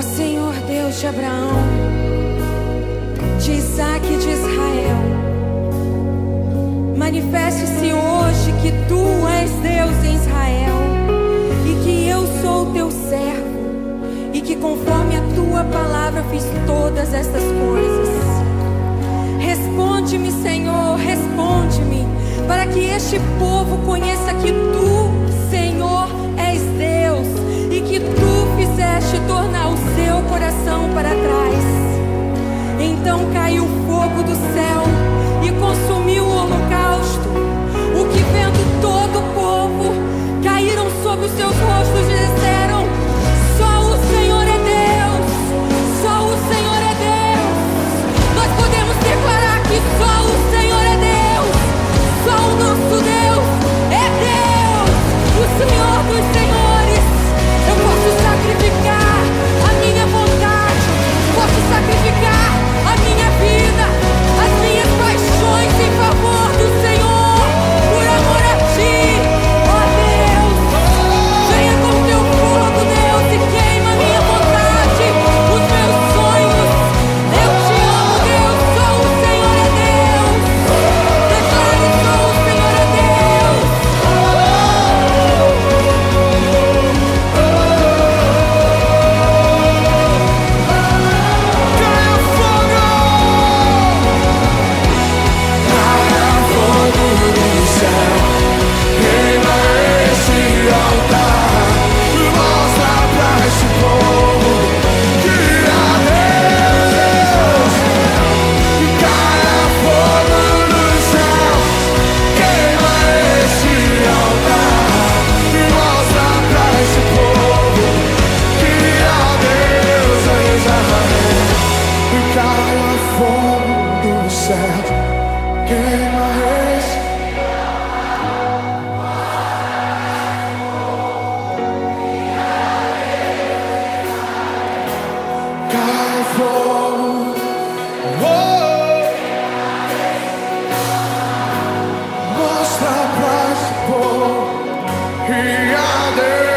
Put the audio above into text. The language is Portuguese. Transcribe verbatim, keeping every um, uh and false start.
Senhor Deus de Abraão, de Isaac e de Israel, manifeste-se hoje que Tu és Deus em Israel e que eu sou Teu servo e que conforme a Tua palavra fiz todas estas coisas. Responde-me, Senhor, responde-me, para que este povo conheça que Tu, Senhor, és Deus e que Tu fizeste tornar o seu coração para trás. Então caiu o fogo do céu e consumiu o holocausto. O que vendo todo o povo, caíram sobre os seus rostos e disseram: só o Senhor é Deus, só o Senhor é Deus. Nós podemos declarar que só o Senhor é Deus, só o nosso Deus é Deus, o Senhor dos senhores. Eu posso sacrificar a minha vontade, posso sacrificar a minha vida, as minhas paixões em favor do Senhor, por amor a Ti, ó Deus. Venha com Teu fogo, Deus, e queima a minha vontade, os meus sonhos. Eu Te amo, Deus, só o Senhor é Deus. Declare: só o Senhor é Deus. Mostra pra esse povo que há Deus.